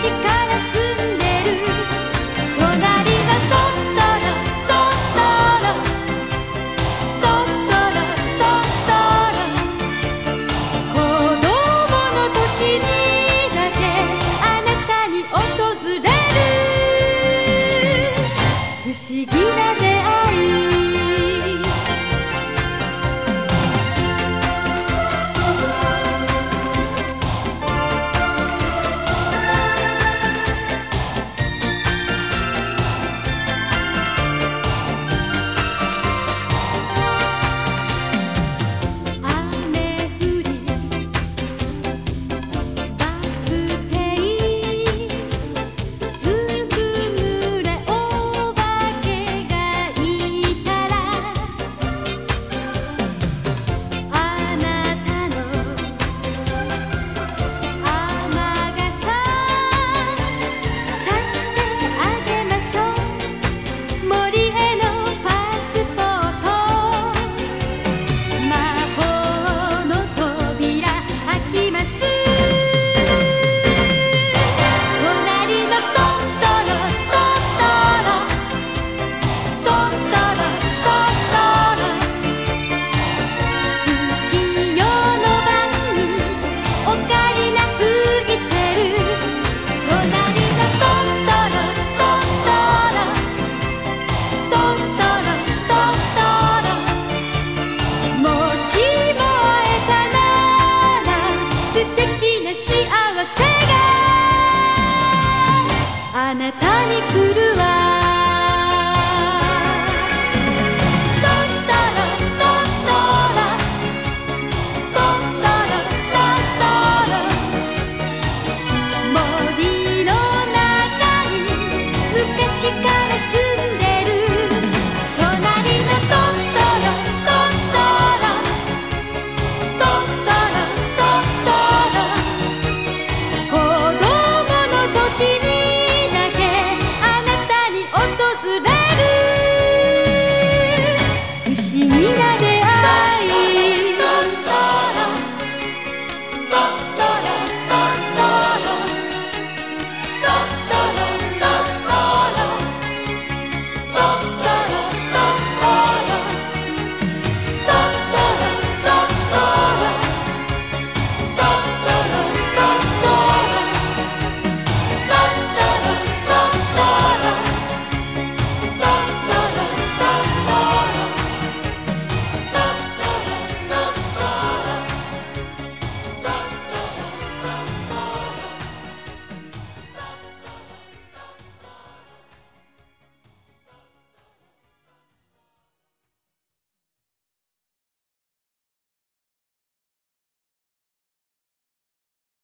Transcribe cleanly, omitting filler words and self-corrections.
から住んでる。隣がトットロトットロトットロトットロ。子供の時にだけあなたに訪れる不思議な出会い。あなたに来るわ。トットロトットロトットロトットロ。森の中に昔から住んでる。隣のトットロトットロトットロトットロ。子供の時に訪れる不思議な